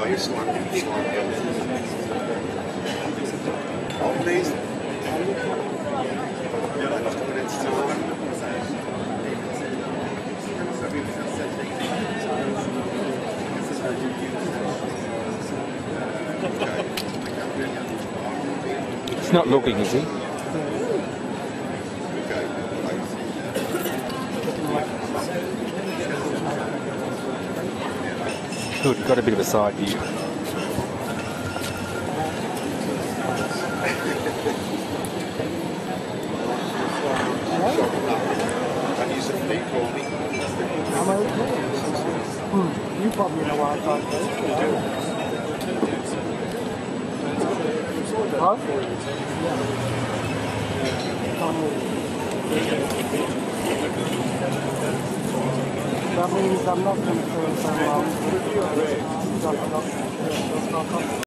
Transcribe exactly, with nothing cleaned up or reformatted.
Oh, please. It's not looking, is he? Good, got a bit of a side view. I'm okay. Hmm. You probably know what I'm talking about. Huh? That means I'm not going to say so long.